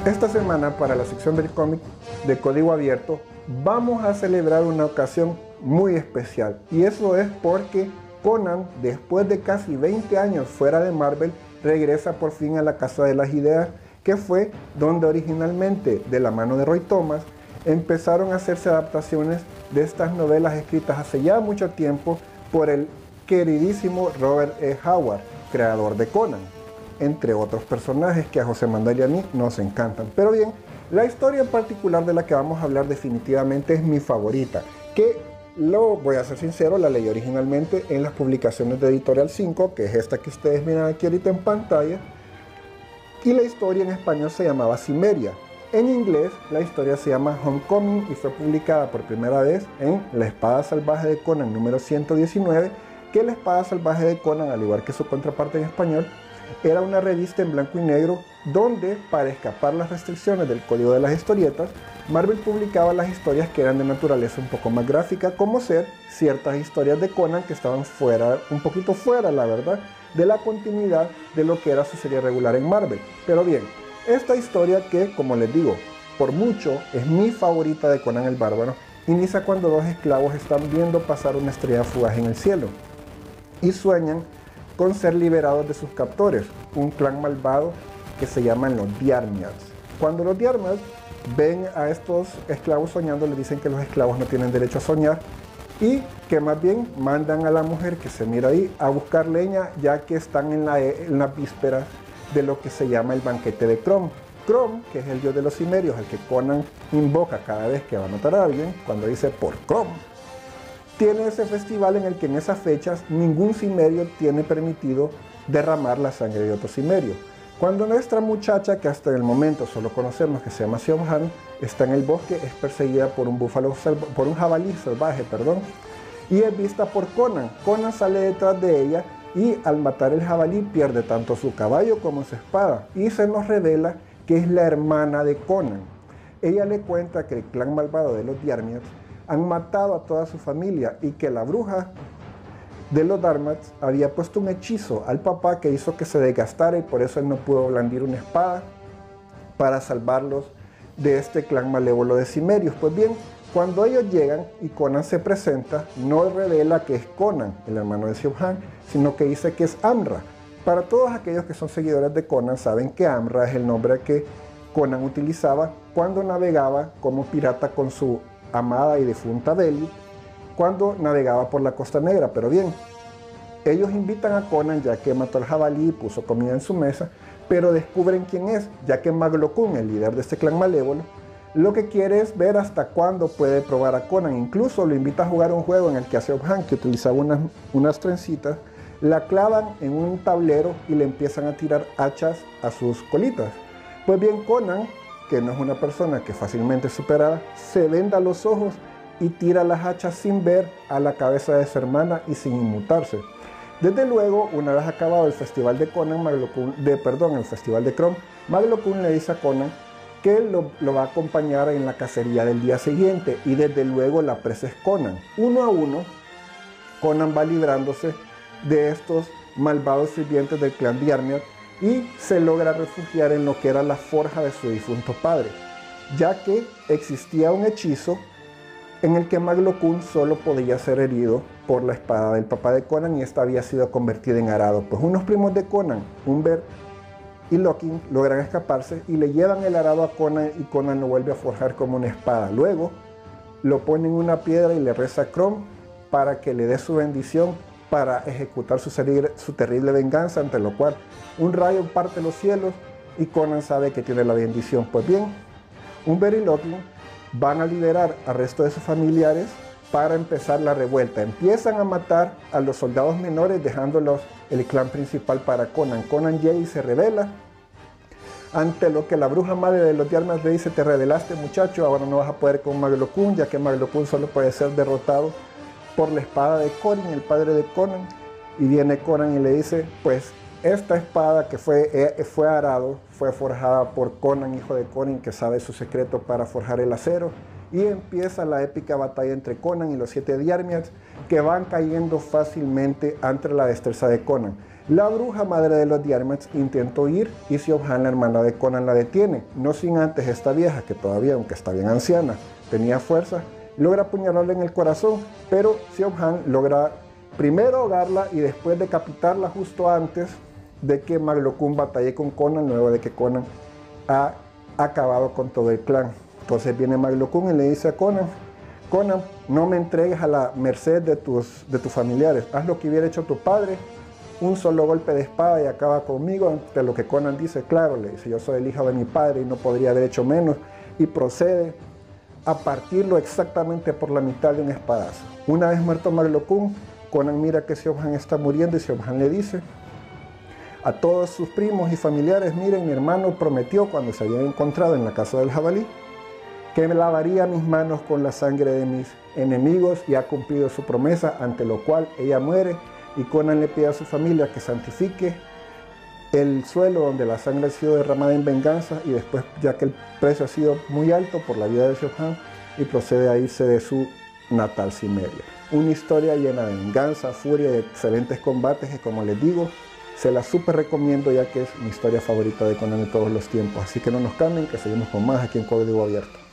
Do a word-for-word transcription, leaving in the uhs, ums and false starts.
Esta semana, para la sección del cómic de Código Abierto, vamos a celebrar una ocasión muy especial. Y eso es porque Conan, después de casi veinte años fuera de Marvel, regresa por fin a la Casa de las Ideas, que fue donde originalmente, de la mano de Roy Thomas, empezaron a hacerse adaptaciones de estas novelas escritas hace ya mucho tiempo por el queridísimo Robert E. Howard, creador de Conan, entre otros personajes que a José Manuel y a mí nos encantan. Pero bien, la historia en particular de la que vamos a hablar definitivamente es mi favorita, que, lo voy a ser sincero, la leí originalmente en las publicaciones de Editorial cinco, que es esta que ustedes miran aquí ahorita en pantalla, y la historia en español se llamaba Cimmeria. En inglés la historia se llama Homecoming y fue publicada por primera vez en La Espada Salvaje de Conan número ciento diecinueve, que La Espada Salvaje de Conan, al igual que su contraparte en español, era una revista en blanco y negro donde, para escapar las restricciones del código de las historietas, Marvel publicaba las historias que eran de naturaleza un poco más gráfica, como ser ciertas historias de Conan que estaban fuera, un poquito fuera, la verdad, de la continuidad de lo que era su serie regular en Marvel. Pero bien, esta historia que, como les digo, por mucho es mi favorita de Conan el Bárbaro, inicia cuando dos esclavos están viendo pasar una estrella fugaz en el cielo y sueñan con ser liberados de sus captores, un clan malvado que se llaman los Diarmiads. Cuando los Diarmiads ven a estos esclavos soñando, les dicen que los esclavos no tienen derecho a soñar y que más bien mandan a la mujer que se mira ahí a buscar leña, ya que están en la, en la víspera de lo que se llama el banquete de Crom. Crom, que es el dios de los cimerios, al que Conan invoca cada vez que va a matar a alguien, cuando dice por Crom, tiene ese festival en el que en esas fechas ningún cimerio tiene permitido derramar la sangre de otro cimerio. Cuando nuestra muchacha, que hasta el momento solo conocemos, que se llama Xiao-Han, está en el bosque, es perseguida por un búfalo, por un jabalí salvaje, perdón, y es vista por Conan. Conan sale detrás de ella y al matar el jabalí pierde tanto su caballo como su espada, y se nos revela que es la hermana de Conan. Ella le cuenta que el clan malvado de los Diarmiads han matado a toda su familia y que la bruja de los Diarmiads había puesto un hechizo al papá que hizo que se desgastara y por eso él no pudo blandir una espada para salvarlos de este clan malévolo de cimerios. Pues bien, cuando ellos llegan y Conan se presenta, no revela que es Conan, el hermano de Xiao-Han, sino que dice que es Amra. Para todos aquellos que son seguidores de Conan saben que Amra es el nombre que Conan utilizaba cuando navegaba como pirata con su amada y difunta Belly, cuando navegaba por la Costa Negra. Pero bien, ellos invitan a Conan ya que mató al jabalí y puso comida en su mesa, pero descubren quién es, ya que Maglocún, el líder de este clan malévolo, lo que quiere es ver hasta cuándo puede probar a Conan. Incluso lo invita a jugar un juego en el que a Xiao-Han, que utilizaba unas, unas trencitas, la clavan en un tablero y le empiezan a tirar hachas a sus colitas. Pues bien, Conan, que no es una persona que fácilmente superada, se venda los ojos y tira las hachas sin ver a la cabeza de su hermana y sin inmutarse. Desde luego, una vez acabado el festival de Conan, Maglocún, de, perdón, el festival de Crom, Maglocún le dice a Conan que lo, lo va a acompañar en la cacería del día siguiente y desde luego la presa es Conan. Uno a uno, Conan va librándose de estos malvados sirvientes del clan Diarmiad y se logra refugiar en lo que era la forja de su difunto padre, ya que existía un hechizo en el que Maglocún solo podía ser herido por la espada del papá de Conan y esta había sido convertida en arado. Pues unos primos de Conan, Umber y Lokin, logran escaparse y le llevan el arado a Conan y Conan lo vuelve a forjar como una espada. Luego lo pone en una piedra y le reza a Crom para que le dé su bendición para ejecutar su, su terrible venganza, ante lo cual un rayo parte los cielos y Conan sabe que tiene la bendición. Pues bien, Umber y Lokin van a liberar al resto de sus familiares para empezar la revuelta. Empiezan a matar a los soldados menores, dejándolos el clan principal para Conan. Conan llega y se revela, ante lo que la bruja madre de los Diarmiads le dice: te rebelaste, muchacho, ahora no vas a poder con Maglocún, ya que Maglocún solo puede ser derrotado por la espada de Corin, el padre de Conan. Y viene Conan y le dice: pues esta espada que fue, eh, fue arado, fue forjada por Conan, hijo de Corin, que sabe su secreto para forjar el acero. Y empieza la épica batalla entre Conan y los siete Diarmiads, que van cayendo fácilmente ante la destreza de Conan. La bruja madre de los Diarmats intentó huir y Siobhan, la hermana de Conan, la detiene. No sin antes esta vieja, que todavía, aunque está bien anciana, tenía fuerza, logra apuñalarla en el corazón, pero Siobhan logra primero ahogarla y después decapitarla justo antes de que Maglocún batalle con Conan, luego de que Conan ha acabado con todo el clan. Entonces viene Maglocún y le dice a Conan: Conan, no me entregues a la merced de tus, de tus familiares, haz lo que hubiera hecho tu padre, un solo golpe de espada y acaba conmigo. De lo que Conan dice: claro, le dice, yo soy el hijo de mi padre y no podría haber hecho menos, y procede a partirlo exactamente por la mitad de un espadazo. Una vez muerto Maglocún, Conan mira que Siobhan está muriendo y Siobhan le dice a todos sus primos y familiares: miren, mi hermano prometió cuando se habían encontrado en la casa del jabalí que me lavaría mis manos con la sangre de mis enemigos y ha cumplido su promesa, ante lo cual ella muere, y Conan le pide a su familia que santifique el suelo donde la sangre ha sido derramada en venganza, y después, ya que el precio ha sido muy alto por la vida de Siobhan, y procede a irse de su natal Cimmeria. Una historia llena de venganza, furia y excelentes combates que, como les digo, se la súper recomiendo, ya que es mi historia favorita de Conan de todos los tiempos. Así que no nos cambien, que seguimos con más aquí en Código Abierto.